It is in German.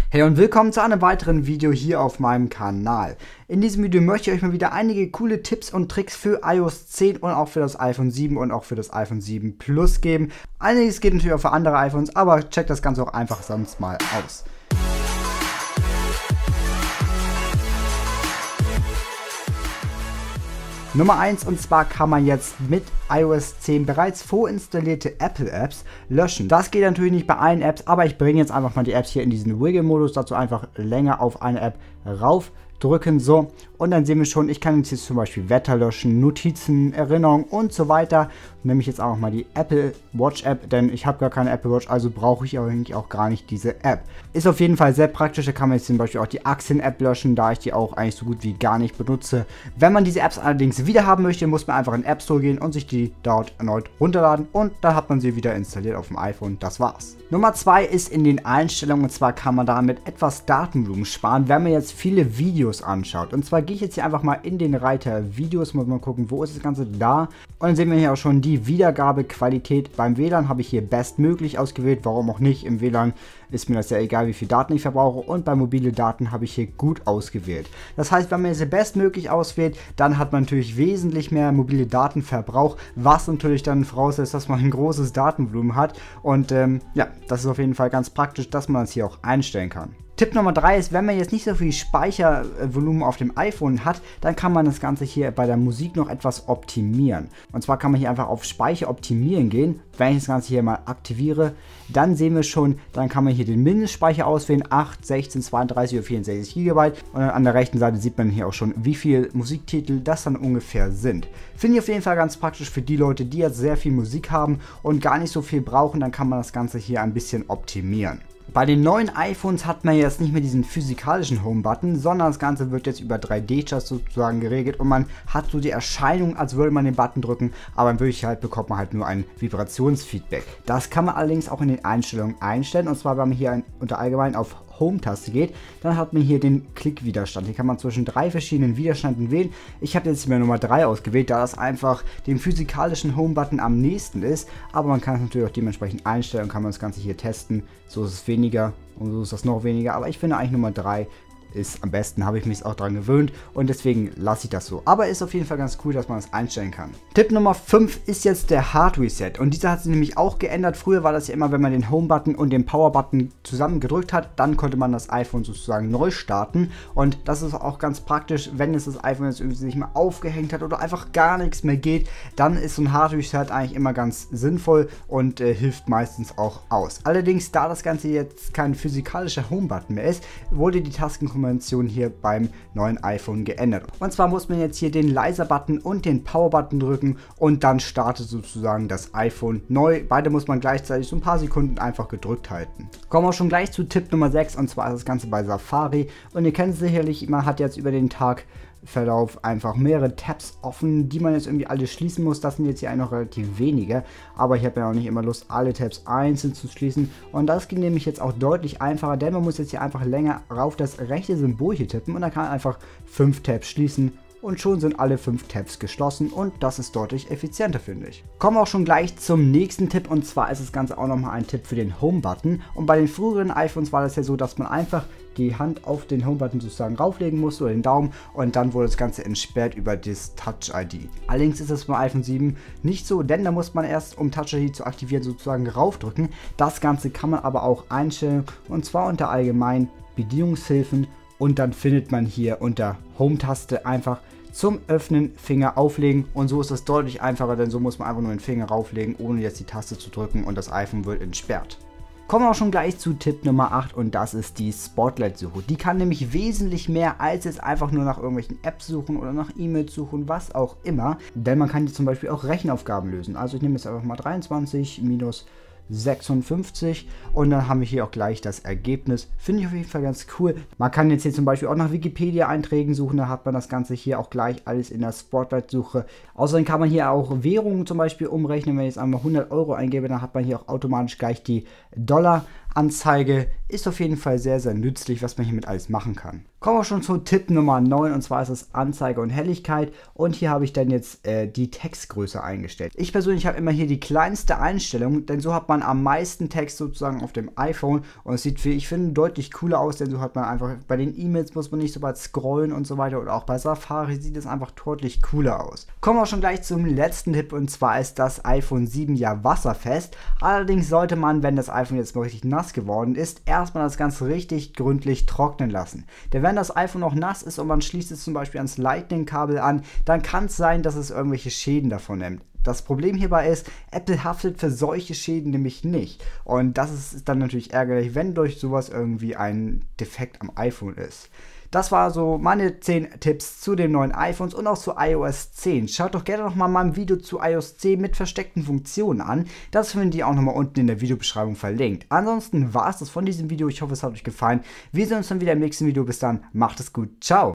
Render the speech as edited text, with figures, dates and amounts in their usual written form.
Hey und willkommen zu einem weiteren Video hier auf meinem Kanal. In diesem Video möchte ich euch mal wieder einige coole Tipps und Tricks für iOS 10 und auch für das iPhone 7 und auch für das iPhone 7 Plus geben. Einiges geht natürlich auch für andere iPhones, aber checkt das Ganze auch einfach sonst mal aus. Nummer 1, und zwar kann man jetzt mit iOS 10 bereits vorinstallierte Apple-Apps löschen. Das geht natürlich nicht bei allen Apps, aber ich bringe jetzt einfach mal die Apps hier in diesen Wiggle-Modus, dazu einfach länger auf eine App raufdrücken, so. Und dann sehen wir schon, ich kann jetzt hier zum Beispiel Wetter löschen, Notizen, Erinnerungen und so weiter. Nehme ich jetzt auch mal die Apple Watch App, denn ich habe gar keine Apple Watch, also brauche ich eigentlich auch gar nicht diese App. Ist auf jeden Fall sehr praktisch, da kann man jetzt zum Beispiel auch die Axien-App löschen, da ich die auch eigentlich so gut wie gar nicht benutze. Wenn man diese Apps allerdings wieder haben möchte, muss man einfach in den App Store gehen und sich die dort erneut runterladen und dann hat man sie wieder installiert auf dem iPhone. Das war's. Nummer 2 ist in den Einstellungen, und zwar kann man damit etwas Datenvolumen sparen, wenn man jetzt viele Videos anschaut. Und zwar gehe ich jetzt hier einfach mal in den Reiter Videos, muss mal gucken, wo ist das Ganze da. Und dann sehen wir hier auch schon die Wiedergabequalität. Beim WLAN habe ich hier bestmöglich ausgewählt, warum auch nicht. Im WLAN ist mir das ja egal, wie viel Daten ich verbrauche, und bei mobile Daten habe ich hier gut ausgewählt. Das heißt, wenn man jetzt bestmöglich auswählt, dann hat man natürlich wesentlich mehr mobile Datenverbrauch, was natürlich dann voraussetzt, dass man ein großes Datenvolumen hat. Und ja, das ist auf jeden Fall ganz praktisch, dass man das hier auch einstellen kann. Tipp Nummer 3 ist, wenn man jetzt nicht so viel Speichervolumen auf dem iPhone hat, dann kann man das Ganze hier bei der Musik noch etwas optimieren. Und zwar kann man hier einfach auf Speicher optimieren gehen. Wenn ich das Ganze hier mal aktiviere, dann sehen wir schon, dann kann man hier den Mindestspeicher auswählen, 8, 16, 32 oder 64 GB. Und an der rechten Seite sieht man hier auch schon, wie viele Musiktitel das dann ungefähr sind. Finde ich auf jeden Fall ganz praktisch für die Leute, die jetzt sehr viel Musik haben und gar nicht so viel brauchen, dann kann man das Ganze hier ein bisschen optimieren. Bei den neuen iPhones hat man jetzt nicht mehr diesen physikalischen Home-Button, sondern das Ganze wird jetzt über 3D-Charts sozusagen geregelt und man hat so die Erscheinung, als würde man den Button drücken, aber in Wirklichkeit bekommt man halt nur ein Vibrationsfeedback. Das kann man allerdings auch in den Einstellungen einstellen, und zwar, wenn man hier unter Allgemein auf Home-Taste geht, dann hat man hier den Klickwiderstand. Hier kann man zwischen 3 verschiedenen Widerständen wählen. Ich habe jetzt hier Nummer 3 ausgewählt, da das einfach dem physikalischen Home-Button am nächsten ist, aber man kann es natürlich auch dementsprechend einstellen und kann man das Ganze hier testen. So ist es weniger und so ist das noch weniger, aber ich finde eigentlich Nummer 3 ist am besten, habe ich mich auch daran gewöhnt und deswegen lasse ich das so. Aber ist auf jeden Fall ganz cool, dass man das einstellen kann. Tipp Nummer 5 ist jetzt der Hard Reset, und dieser hat sich nämlich auch geändert. Früher war das ja immer, wenn man den Home-Button und den Power-Button zusammen gedrückt hat, dann konnte man das iPhone sozusagen neu starten, und das ist auch ganz praktisch, wenn es das iPhone jetzt irgendwie sich mal aufgehängt hat oder einfach gar nichts mehr geht, dann ist so ein Hard Reset eigentlich immer ganz sinnvoll und hilft meistens auch aus. Allerdings, da das Ganze jetzt kein physikalischer Home-Button mehr ist, wurde die Tastenkombination hier beim neuen iPhone geändert. Und zwar muss man jetzt hier den Leiser-Button und den Power-Button drücken und dann startet sozusagen das iPhone neu. Beide muss man gleichzeitig so ein paar Sekunden einfach gedrückt halten. Kommen wir schon gleich zu Tipp Nummer 6, und zwar ist das Ganze bei Safari. Und ihr kennt es sicherlich, man hat jetzt über den Tagverlauf einfach mehrere Tabs offen, die man jetzt irgendwie alle schließen muss. Das sind jetzt hier noch relativ wenige, aber ich habe ja auch nicht immer Lust, alle Tabs einzeln zu schließen, und das geht nämlich jetzt auch deutlich einfacher, denn man muss jetzt hier einfach länger auf das rechte Symbol hier tippen und dann kann man einfach 5 Tabs schließen. Und schon sind alle 5 Tabs geschlossen, und das ist deutlich effizienter, finde ich. Kommen wir auch schon gleich zum nächsten Tipp, und zwar ist das Ganze auch nochmal ein Tipp für den Home-Button. Und bei den früheren iPhones war das ja so, dass man einfach die Hand auf den Home-Button sozusagen rauflegen musste oder den Daumen, und dann wurde das Ganze entsperrt über das Touch-ID. Allerdings ist das beim iPhone 7 nicht so, denn da muss man erst, um Touch-ID zu aktivieren, sozusagen raufdrücken. Das Ganze kann man aber auch einstellen, und zwar unter Allgemein Bedienungshilfen. Und dann findet man hier unter Home-Taste einfach zum Öffnen Finger auflegen, und so ist es deutlich einfacher, denn so muss man einfach nur den Finger rauflegen, ohne jetzt die Taste zu drücken, und das iPhone wird entsperrt. Kommen wir auch schon gleich zu Tipp Nummer 8, und das ist die Spotlight-Suche. Die kann nämlich wesentlich mehr als jetzt einfach nur nach irgendwelchen Apps suchen oder nach E-Mails suchen, was auch immer, denn man kann hier zum Beispiel auch Rechenaufgaben lösen. Also ich nehme jetzt einfach mal 23 minus 56 und dann haben wir hier auch gleich das Ergebnis. Finde ich auf jeden Fall ganz cool. Man kann jetzt hier zum Beispiel auch nach Wikipedia-Einträgen suchen, da hat man das Ganze hier auch gleich alles in der Spotlight-Suche. Außerdem kann man hier auch Währungen zum Beispiel umrechnen. Wenn ich jetzt einmal 100 € eingebe, dann hat man hier auch automatisch gleich die Dollar Anzeige ist auf jeden Fall sehr, sehr nützlich, was man hiermit alles machen kann. Kommen wir schon zu Tipp Nummer 9, und zwar ist es Anzeige und Helligkeit, und hier habe ich dann jetzt die Textgröße eingestellt. Ich persönlich habe immer hier die kleinste Einstellung, denn so hat man am meisten Text sozusagen auf dem iPhone und es sieht, wie ich finde, deutlich cooler aus, denn so hat man einfach, bei den E-Mails muss man nicht so weit scrollen und so weiter, oder auch bei Safari sieht es einfach deutlich cooler aus. Kommen wir schon gleich zum letzten Tipp, und zwar ist das iPhone 7 ja wasserfest. Allerdings sollte man, wenn das iPhone jetzt mal richtig nass geworden ist, erstmal das Ganze richtig gründlich trocknen lassen. Denn wenn das iPhone noch nass ist und man schließt es zum Beispiel ans Lightning-Kabel an, dann kann es sein, dass es irgendwelche Schäden davon nimmt. Das Problem hierbei ist, Apple haftet für solche Schäden nämlich nicht. Und das ist dann natürlich ärgerlich, wenn durch sowas irgendwie ein Defekt am iPhone ist. Das war so meine 10 Tipps zu den neuen iPhones und auch zu iOS 10. Schaut doch gerne nochmal mein Video zu iOS 10 mit versteckten Funktionen an. Das findet ihr auch nochmal unten in der Videobeschreibung verlinkt. Ansonsten war es das von diesem Video. Ich hoffe, es hat euch gefallen. Wir sehen uns dann wieder im nächsten Video. Bis dann, macht es gut. Ciao.